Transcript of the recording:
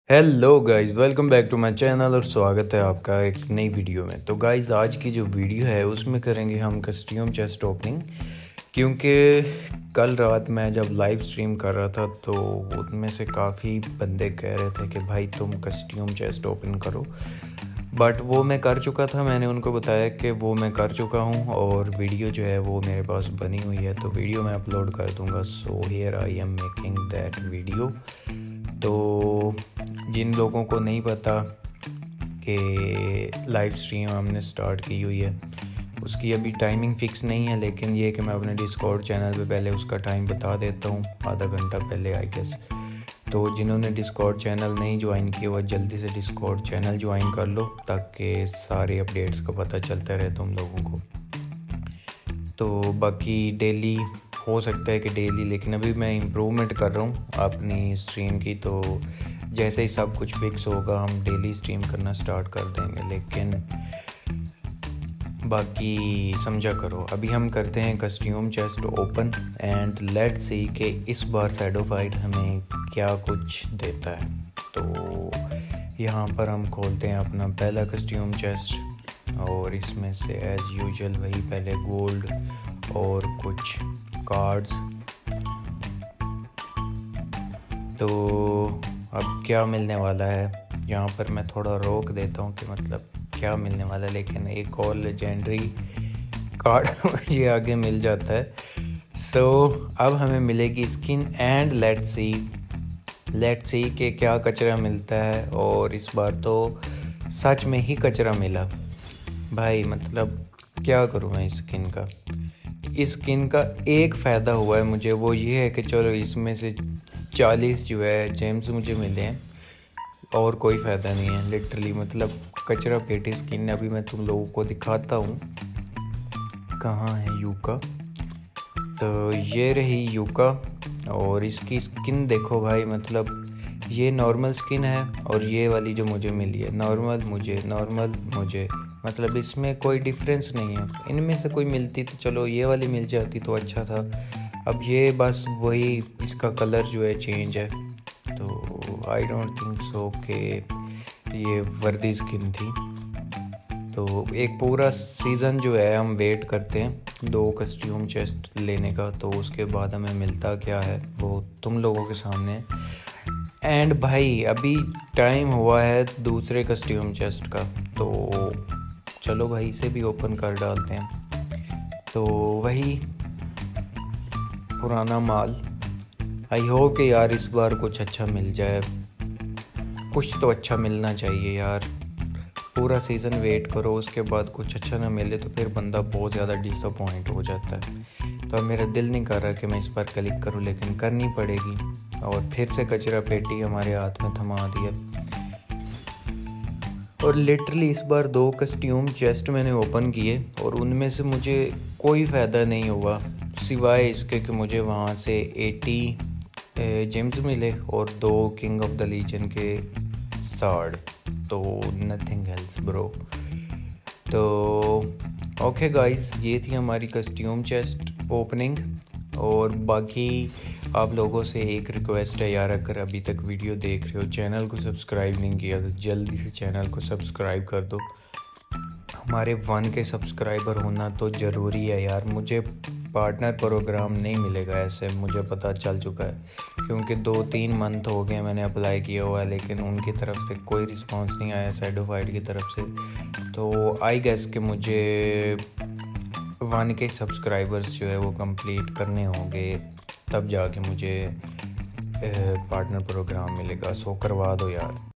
Hello guys, welcome back to my channel और स्वागत है आपका एक नई वीडियो में। तो गाइस, आज की जो वीडियो है उसमें करेंगे हम कस्टम चेस्ट ओपनिंग। क्योंकि कल रात मैं जब लाइव स्ट्रीम कर रहा था तो उनमें से काफ़ी बंदे कह रहे थे कि भाई तुम कस्टम चेस्ट ओपन करो, बट वो मैं कर चुका था। मैंने उनको बताया कि वो मैं कर चुका हूँ और वीडियो जो है वो मेरे पास बनी हुई है, तो वीडियो मैं अपलोड कर दूँगा। So here I am making that video. तो जिन लोगों को नहीं पता कि लाइव स्ट्रीम हमने स्टार्ट की हुई है, उसकी अभी टाइमिंग फ़िक्स नहीं है, लेकिन ये कि मैं अपने डिस्कॉर्ड चैनल पे पहले उसका टाइम बता देता हूँ, आधा घंटा पहले आई गेस। तो जिन्होंने डिस्कॉर्ड चैनल नहीं ज्वाइन किया वो जल्दी से डिस्कॉर्ड चैनल ज्वाइन कर लो, ताकि सारे अपडेट्स का पता चलता रहे तुम लोगों को। तो बाकी डेली हो सकता है कि डेली, लेकिन अभी मैं इम्प्रूवमेंट कर रहा हूँ अपनी स्ट्रीम की। तो जैसे ही सब कुछ फिक्स होगा हम डेली स्ट्रीम करना स्टार्ट कर देंगे, लेकिन बाकी समझा करो। अभी हम करते हैं custom chest open and let's see कि इस बार शैडो फाइट हमें क्या कुछ देता है। तो यहाँ पर हम खोलते हैं अपना पहला कस्टम चेस्ट और इसमें से एज़ यूजुअल वही पहले गोल्ड और कुछ कार्ड्स। तो अब क्या मिलने वाला है, यहाँ पर मैं थोड़ा रोक देता हूँ कि मतलब क्या मिलने वाला है, लेकिन एक और लेजेंडरी कार्ड मुझे आगे मिल जाता है। सो अब हमें मिलेगी स्किन एंड लेट्स सी कि क्या कचरा मिलता है। और इस बार तो सच में ही कचरा मिला भाई, मतलब क्या करूँ मैं इस स्किन का एक फ़ायदा हुआ है मुझे, वो ये है कि चलो इसमें से 40 जो है जेम्स मुझे मिले हैं और कोई फ़ायदा नहीं है लिटरली, मतलब कचरा पेटी स्किन। अभी मैं तुम लोगों को दिखाता हूँ कहाँ है यूका। तो ये रही यूका और इसकी स्किन देखो भाई, मतलब ये नॉर्मल स्किन है और ये वाली जो मुझे मिली है नॉर्मल मुझे, मतलब इसमें कोई डिफरेंस नहीं है। इनमें से कोई मिलती तो चलो ये वाली मिल जाती तो अच्छा था। अब ये बस वही, इसका कलर जो है चेंज है। तो आई डोंट थिंक सो कि ये वर्दी स्किन थी। तो एक पूरा सीज़न जो है हम वेट करते हैं 2 कस्टम चेस्ट लेने का, तो उसके बाद हमें मिलता क्या है वो तुम लोगों के सामने। एंड भाई अभी टाइम हुआ है दूसरे कस्टम चेस्ट का, तो चलो भाई इसे भी ओपन कर डालते हैं। तो वही पुराना माल। आई होप कि यार इस बार कुछ अच्छा मिल जाए, कुछ तो अच्छा मिलना चाहिए यार। पूरा सीज़न वेट करो, उसके बाद कुछ अच्छा ना मिले तो फिर बंदा बहुत ज़्यादा डिसअपॉइंट हो जाता है। तो अब मेरा दिल नहीं कर रहा कि मैं इस पर क्लिक करूं, लेकिन करनी पड़ेगी। और फिर से कचरा पेटी हमारे हाथ में थमा दिया। और लिटरली इस बार 2 कस्टम चेस्ट मैंने ओपन किए और उनमें से मुझे कोई फ़ायदा नहीं हुआ, सिवाय इसके कि मुझे वहाँ से 80 जेम्स मिले और 2 किंग ऑफ द लीजन के सार्ड। तो नथिंग एल्स ब्रो। तो ओके गाइस, ये थी हमारी कस्टम चेस्ट ओपनिंग। और बाकी आप लोगों से एक रिक्वेस्ट है यार, अगर अभी तक वीडियो देख रहे हो, चैनल को सब्सक्राइब नहीं किया तो जल्दी से चैनल को सब्सक्राइब कर दो। हमारे 1 के सब्सक्राइबर होना तो ज़रूरी है यार। मुझे पार्टनर प्रोग्राम नहीं मिलेगा ऐसे, मुझे पता चल चुका है, क्योंकि 2-3 मंथ हो गए मैंने अप्लाई किया हुआ है, लेकिन उनकी तरफ से कोई रिस्पांस नहीं आया शैडो फाइट की तरफ से। तो आई गेस कि मुझे 1 के सब्सक्राइबर्स जो है वो कंप्लीट करने होंगे, तब जाके मुझे पार्टनर प्रोग्राम मिलेगा। सो करवा दो यार।